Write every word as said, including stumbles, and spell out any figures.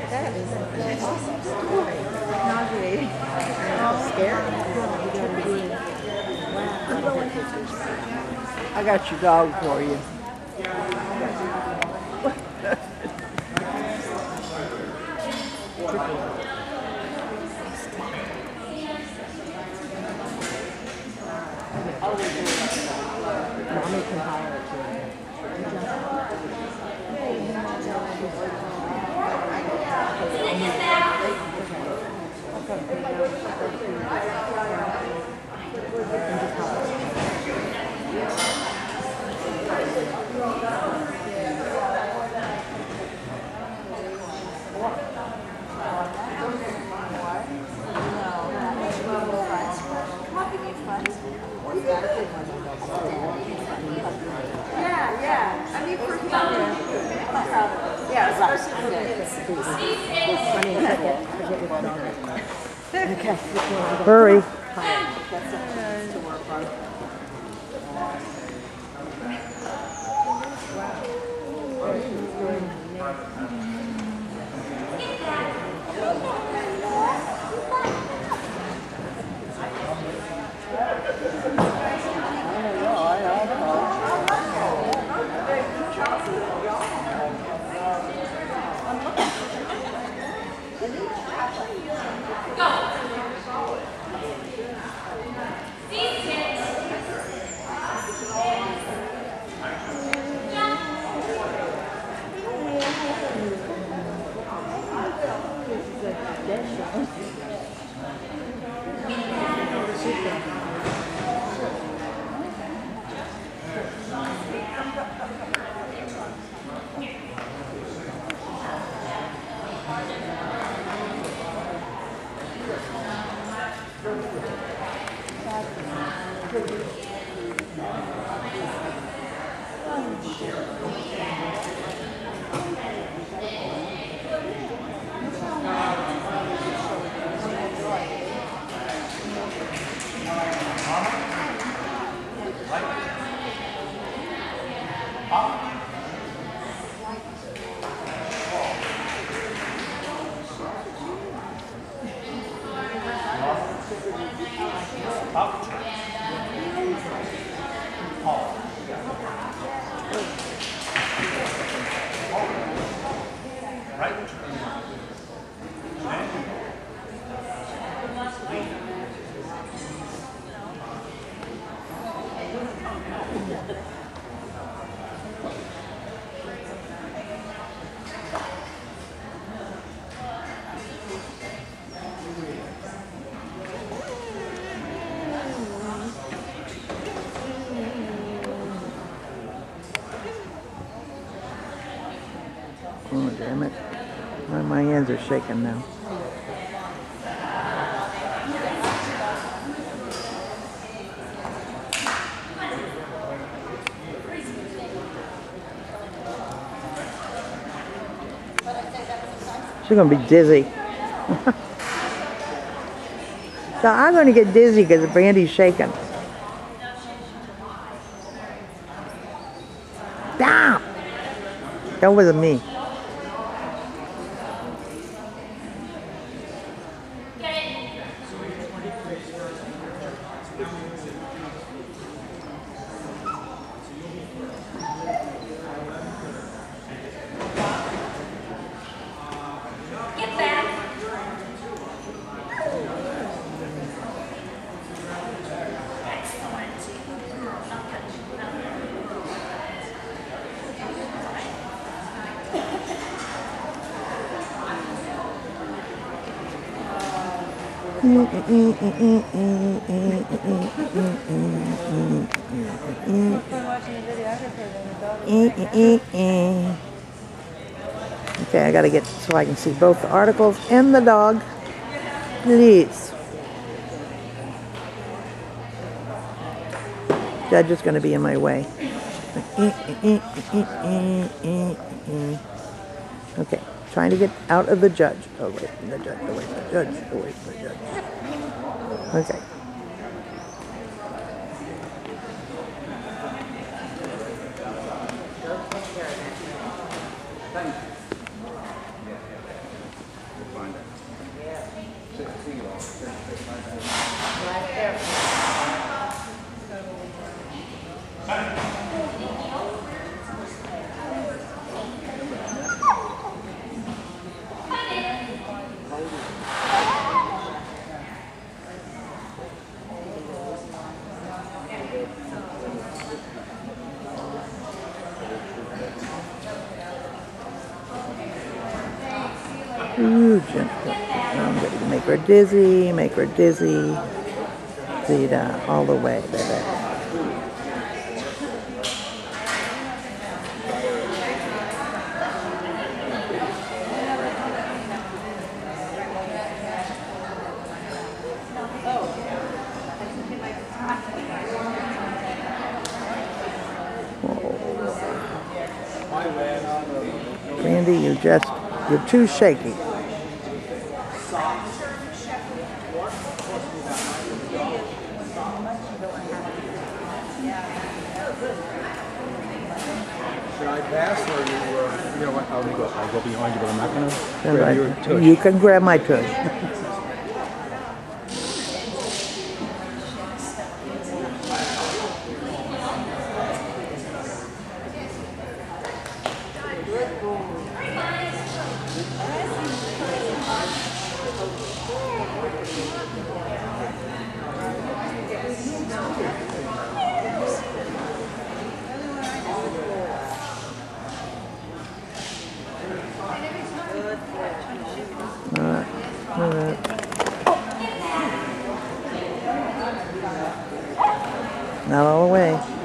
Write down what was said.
That is an awesome story. Nauseating. Oh, scary. I got your dog for you. Mommy can hire it too. Yeah, yeah. I mean, for him, I'm proud of it. Yeah, especially for kids. Okay. Hurry. To work on. Oh, damn it. My, my hands are shaking now. She's going to be dizzy. So I'm going to get dizzy because Brandy's shaking. Down! That wasn't me. Okay, I gotta get so I can see both the articles and the dog. Please. Judge is gonna be in my way. Okay, trying to get out of the judge. Oh, wait, the judge, away from the judge, away from the judge. Okay. Ooh, gentle. I'm going to make her dizzy, make her dizzy. Zita, all the way, baby. Randy, you just, you're too shaky. Should I pass or you, uh, you know what, I'll go, I'll go behind you, but I'm not going to grab your tush. You can grab my tush. Alright, alright. Not all the way.